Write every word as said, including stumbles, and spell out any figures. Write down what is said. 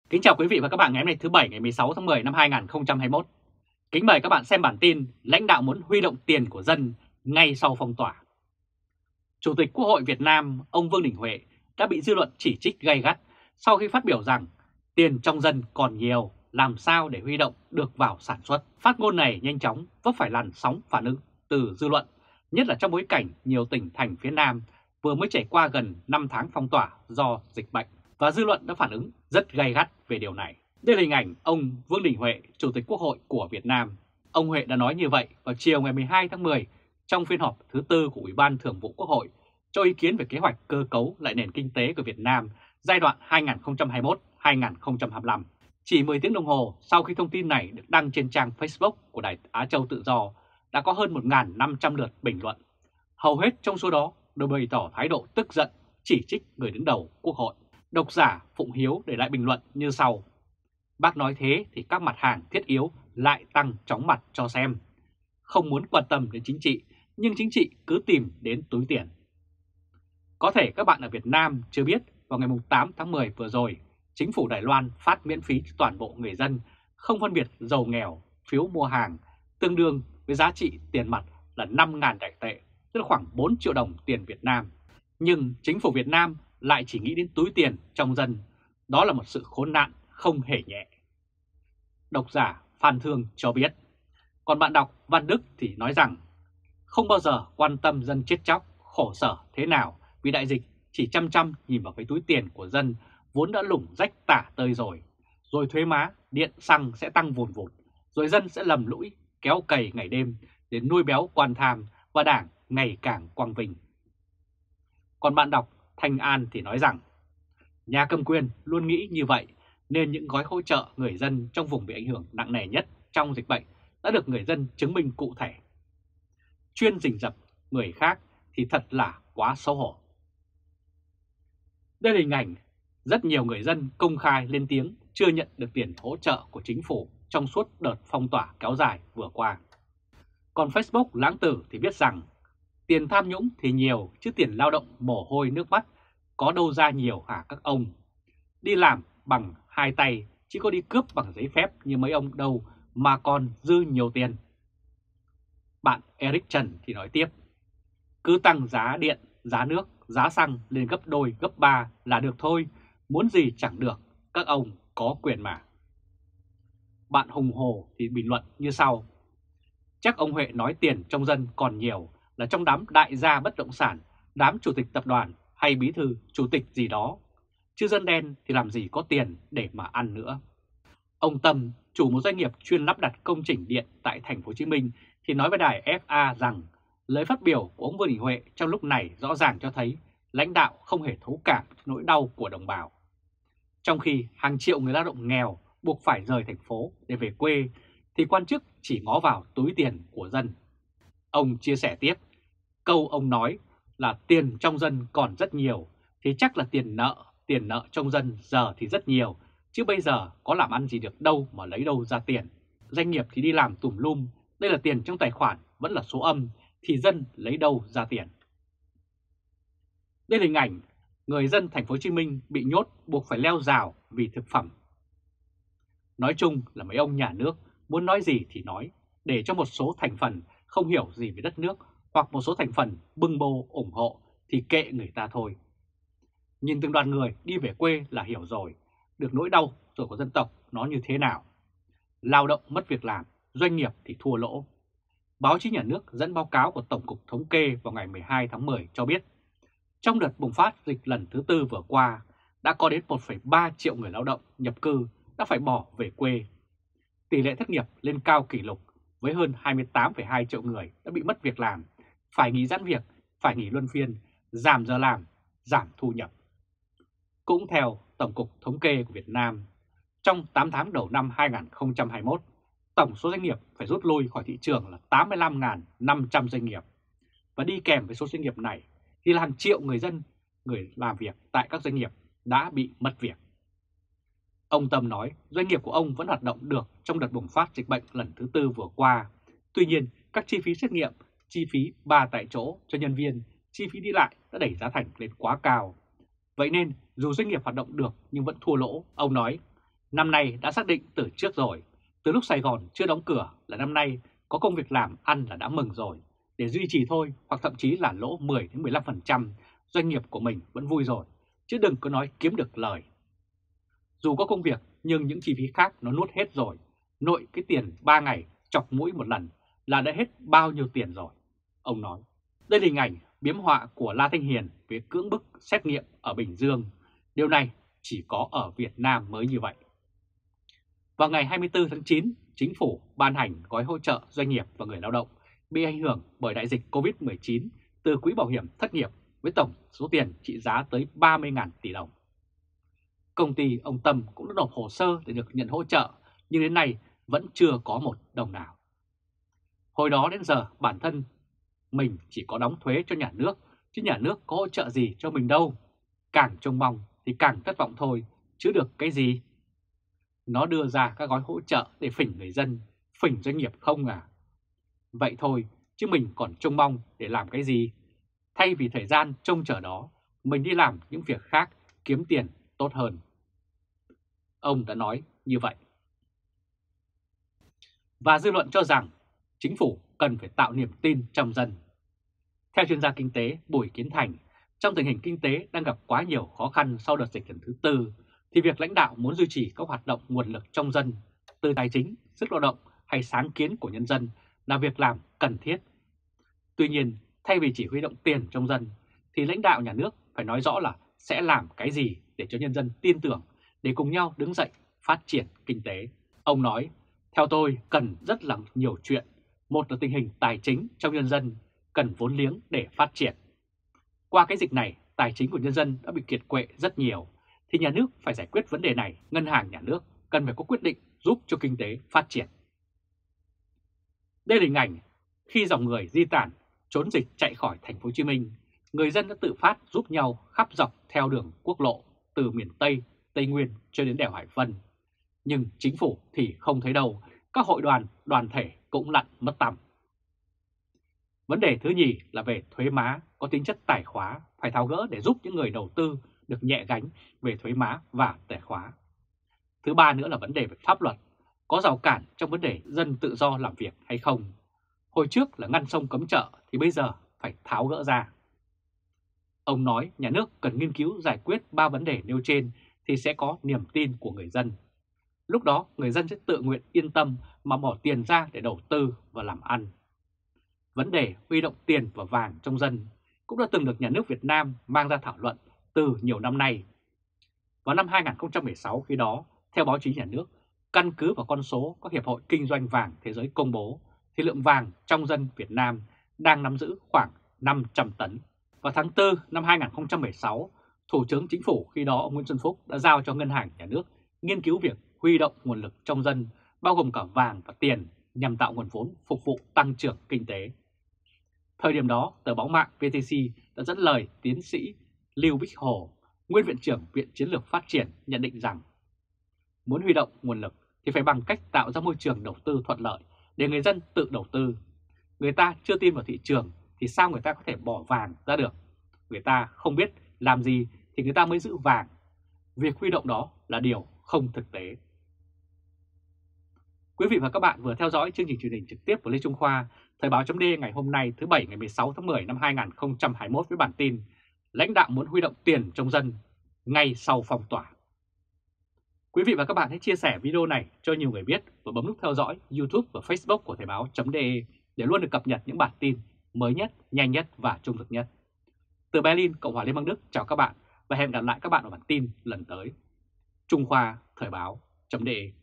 Kính chào quý vị và các bạn ngày hôm nay thứ Bảy ngày mười sáu tháng mười năm hai nghìn không trăm hai mươi mốt. Kính mời các bạn xem bản tin lãnh đạo muốn huy động tiền của dân ngay sau phong tỏa. Chủ tịch Quốc hội Việt Nam ông Vương Đình Huệ đã bị dư luận chỉ trích gay gắt sau khi phát biểu rằng tiền trong dân còn nhiều, làm sao để huy động được vào sản xuất. Phát ngôn này nhanh chóng vấp phải làn sóng phản ứng từ dư luận, nhất là trong bối cảnh nhiều tỉnh thành phía Nam vừa mới trải qua gần năm tháng phong tỏa do dịch bệnh. Và dư luận đã phản ứng rất gay gắt về điều này. Đây là hình ảnh ông Vương Đình Huệ, Chủ tịch Quốc hội của Việt Nam. Ông Huệ đã nói như vậy vào chiều ngày mười hai tháng mười trong phiên họp thứ tư của Ủy ban Thường vụ Quốc hội cho ý kiến về kế hoạch cơ cấu lại nền kinh tế của Việt Nam giai đoạn hai nghìn không trăm hai mươi mốt đến hai nghìn không trăm hai mươi lăm. Chỉ mười tiếng đồng hồ sau khi thông tin này được đăng trên trang Facebook của Đài Á Châu Tự Do, đã có hơn một nghìn năm trăm lượt bình luận. Hầu hết trong số đó đều bày tỏ thái độ tức giận, chỉ trích người đứng đầu Quốc hội. Độc giả Phụng Hiếu để lại bình luận như sau: bác nói thế thì các mặt hàng thiết yếu lại tăng chóng mặt cho xem. Không muốn quan tâm đến chính trị, nhưng chính trị cứ tìm đến túi tiền. Có thể các bạn ở Việt Nam chưa biết, vào ngày tám tháng mười vừa rồi, chính phủ Đài Loan phát miễn phí cho toàn bộ người dân, không phân biệt giàu nghèo, phiếu mua hàng, tương đương với giá trị tiền mặt là năm nghìn đại tệ, tức là khoảng bốn triệu đồng tiền Việt Nam. Nhưng chính phủ Việt Nam lại chỉ nghĩ đến túi tiền trong dân, đó là một sự khốn nạn không hề nhẹ. Độc giả Phan Thương cho biết. Còn bạn đọc Văn Đức thì nói rằng không bao giờ quan tâm dân chết chóc, khổ sở thế nào vì đại dịch, chỉ chăm chăm nhìn vào cái túi tiền của dân vốn đã lủng rách tả tơi rồi. Rồi thuế má, điện, xăng sẽ tăng vùn vụt, rồi dân sẽ lầm lũi, kéo cày ngày đêm để nuôi béo quan tham và đảng ngày càng quang vinh. Còn bạn đọc Thanh An thì nói rằng nhà cầm quyền luôn nghĩ như vậy nên những gói hỗ trợ người dân trong vùng bị ảnh hưởng nặng nề nhất trong dịch bệnh đã được người dân chứng minh cụ thể. Chuyên rình rập người khác thì thật là quá xấu hổ. Đây là hình ảnh rất nhiều người dân công khai lên tiếng chưa nhận được tiền hỗ trợ của chính phủ trong suốt đợt phong tỏa kéo dài vừa qua. Còn Facebook Lãng Tử thì viết rằng tiền tham nhũng thì nhiều chứ tiền lao động mồ hôi nước mắt có đâu ra nhiều hả các ông. Đi làm bằng hai tay chứ có đi cướp bằng giấy phép như mấy ông đâu mà còn dư nhiều tiền. Bạn Eric Trần thì nói tiếp, cứ tăng giá điện, giá nước, giá xăng lên gấp đôi, gấp ba là được thôi, muốn gì chẳng được, các ông có quyền mà. Bạn Hùng Hồ thì bình luận như sau: chắc ông Huệ nói tiền trong dân còn nhiều là trong đám đại gia bất động sản, đám chủ tịch tập đoàn hay bí thư chủ tịch gì đó, chứ dân đen thì làm gì có tiền để mà ăn nữa. Ông Tâm, chủ một doanh nghiệp chuyên lắp đặt công trình điện tại thành phố Hồ Chí Minh thì nói với đài ép a rằng lời phát biểu của ông Vương Đình Huệ trong lúc này rõ ràng cho thấy lãnh đạo không hề thấu cảm nỗi đau của đồng bào. Trong khi hàng triệu người lao động nghèo buộc phải rời thành phố để về quê thì quan chức chỉ ngó vào túi tiền của dân. Ông chia sẻ tiếp, câu ông nói là tiền trong dân còn rất nhiều thì chắc là tiền nợ, tiền nợ trong dân giờ thì rất nhiều, chứ bây giờ có làm ăn gì được đâu mà lấy đâu ra tiền. Doanh nghiệp thì đi làm tùm lum, đây là tiền trong tài khoản vẫn là số âm, thì dân lấy đâu ra tiền. Đây là hình ảnh người dân thành phố Hồ Chí Minh bị nhốt buộc phải leo rào vì thực phẩm. Nói chung là mấy ông nhà nước muốn nói gì thì nói, để cho một số thành phần không hiểu gì về đất nước hoặc một số thành phần bưng bô ủng hộ thì kệ người ta thôi. Nhìn từng đoàn người đi về quê là hiểu rồi, được nỗi đau rồi của dân tộc nó như thế nào. Lao động mất việc làm, doanh nghiệp thì thua lỗ. Báo chí nhà nước dẫn báo cáo của Tổng cục Thống kê vào ngày mười hai tháng mười cho biết, trong đợt bùng phát dịch lần thứ tư vừa qua, đã có đến một phẩy ba triệu người lao động nhập cư đã phải bỏ về quê. Tỷ lệ thất nghiệp lên cao kỷ lục với hơn hai mươi tám phẩy hai triệu người đã bị mất việc làm, phải nghỉ giãn việc, phải nghỉ luân phiên, giảm giờ làm, giảm thu nhập. Cũng theo Tổng cục Thống kê của Việt Nam, trong tám tháng đầu năm hai nghìn không trăm hai mươi mốt, tổng số doanh nghiệp phải rút lui khỏi thị trường là tám mươi lăm nghìn năm trăm doanh nghiệp. Và đi kèm với số doanh nghiệp này thì là hàng triệu người dân, người làm việc tại các doanh nghiệp đã bị mất việc. Ông Tâm nói doanh nghiệp của ông vẫn hoạt động được trong đợt bùng phát dịch bệnh lần thứ tư vừa qua. Tuy nhiên, các chi phí xét nghiệm, chi phí ba tại chỗ cho nhân viên, chi phí đi lại đã đẩy giá thành lên quá cao. Vậy nên dù doanh nghiệp hoạt động được nhưng vẫn thua lỗ, ông nói Năm nay đã xác định từ trước rồi, từ lúc Sài Gòn chưa đóng cửa là năm nay có công việc làm ăn là đã mừng rồi, để duy trì thôi hoặc thậm chí là lỗ mười đến mười lăm phần trăm doanh nghiệp của mình vẫn vui rồi, chứ đừng có nói kiếm được lời. Dù có công việc nhưng những chi phí khác nó nuốt hết rồi, nội cái tiền ba ngày chọc mũi một lần là đã hết bao nhiêu tiền rồi, ông nói. Đây là hình ảnh biếm họa của La Thanh Hiền về cưỡng bức xét nghiệm ở Bình Dương. Điều này chỉ có ở Việt Nam mới như vậy. Vào ngày hai mươi tư tháng chín, Chính phủ ban hành gói hỗ trợ doanh nghiệp và người lao động bị ảnh hưởng bởi đại dịch Covid mười chín từ quỹ bảo hiểm thất nghiệp với tổng số tiền trị giá tới ba mươi nghìn tỷ đồng. Công ty ông Tâm cũng đã nộp hồ sơ để được nhận hỗ trợ, nhưng đến nay vẫn chưa có một đồng nào. Hồi đó đến giờ bản thân mình chỉ có đóng thuế cho nhà nước, chứ nhà nước có hỗ trợ gì cho mình đâu. Càng trông mong thì càng thất vọng thôi, chứ được cái gì. Nó đưa ra các gói hỗ trợ để phỉnh người dân, phỉnh doanh nghiệp không à. Vậy thôi, chứ mình còn trông mong để làm cái gì. Thay vì thời gian trông chờ đó, mình đi làm những việc khác, kiếm tiền tốt hơn. Ông đã nói như vậy. Và dư luận cho rằng chính phủ cần phải tạo niềm tin trong dân. Theo chuyên gia kinh tế Bùi Kiến Thành, trong tình hình kinh tế đang gặp quá nhiều khó khăn sau đợt dịch lần thứ tư, thì việc lãnh đạo muốn duy trì các hoạt động nguồn lực trong dân, từ tài chính, sức lao động hay sáng kiến của nhân dân là việc làm cần thiết. Tuy nhiên, thay vì chỉ huy động tiền trong dân, thì lãnh đạo nhà nước phải nói rõ là sẽ làm cái gì để cho nhân dân tin tưởng, để cùng nhau đứng dậy phát triển kinh tế. Ông nói, theo tôi cần rất là nhiều chuyện. Một là tình hình tài chính trong nhân dân, cần vốn liếng để phát triển. Qua cái dịch này, tài chính của nhân dân đã bị kiệt quệ rất nhiều, thì nhà nước phải giải quyết vấn đề này, ngân hàng nhà nước cần phải có quyết định giúp cho kinh tế phát triển. Đây là hình ảnh khi dòng người di tản trốn dịch chạy khỏi thành phố Hồ Chí Minh, người dân đã tự phát giúp nhau khắp dọc theo đường quốc lộ từ miền Tây, Tây Nguyên cho đến đèo Hải Vân. Nhưng chính phủ thì không thấy đâu, các hội đoàn, đoàn thể cũng lặn mất tăm. Vấn đề thứ nhì là về thuế má có tính chất tài khóa, phải tháo gỡ để giúp những người đầu tư được nhẹ gánh về thuế má và tài khóa. Thứ ba nữa là vấn đề về pháp luật, có rào cản trong vấn đề dân tự do làm việc hay không. Hồi trước là ngăn sông cấm chợ thì bây giờ phải tháo gỡ ra. Ông nói nhà nước cần nghiên cứu giải quyết ba vấn đề nêu trên thì sẽ có niềm tin của người dân. Lúc đó người dân sẽ tự nguyện yên tâm mà bỏ tiền ra để đầu tư và làm ăn. Vấn đề huy động tiền và vàng trong dân cũng đã từng được nhà nước Việt Nam mang ra thảo luận từ nhiều năm nay. Vào năm hai nghìn không trăm mười sáu khi đó, theo báo chí nhà nước, căn cứ vào con số các hiệp hội kinh doanh vàng thế giới công bố, thì lượng vàng trong dân Việt Nam đang nắm giữ khoảng năm trăm tấn. Vào tháng tư năm hai nghìn không trăm mười sáu, Thủ tướng Chính phủ khi đó ông Nguyễn Xuân Phúc đã giao cho Ngân hàng Nhà nước nghiên cứu việc huy động nguồn lực trong dân, bao gồm cả vàng và tiền, nhằm tạo nguồn vốn phục vụ tăng trưởng kinh tế. Thời điểm đó, tờ báo mạng vê tê xê đã dẫn lời tiến sĩ Lưu Bích Hồ, nguyên viện trưởng Viện Chiến lược Phát triển nhận định rằng muốn huy động nguồn lực thì phải bằng cách tạo ra môi trường đầu tư thuận lợi để người dân tự đầu tư. Người ta chưa tin vào thị trường thì sao người ta có thể bỏ vàng ra được? Người ta không biết làm gì thì người ta mới giữ vàng. Việc huy động đó là điều không thực tế. Quý vị và các bạn vừa theo dõi chương trình truyền hình trực tiếp của Lê Trung Khoa, Thời báo chấm D ngày hôm nay thứ Bảy ngày mười sáu tháng mười năm hai nghìn không trăm hai mươi mốt với bản tin lãnh đạo muốn huy động tiền trong dân ngay sau phong tỏa. Quý vị và các bạn hãy chia sẻ video này cho nhiều người biết và bấm nút theo dõi YouTube và Facebook của Thời báo chấm D để luôn được cập nhật những bản tin mới nhất, nhanh nhất và trung thực nhất. Từ Berlin, Cộng hòa Liên bang Đức chào các bạn và hẹn gặp lại các bạn ở bản tin lần tới. Trung Khoa, Thời báo chấm D.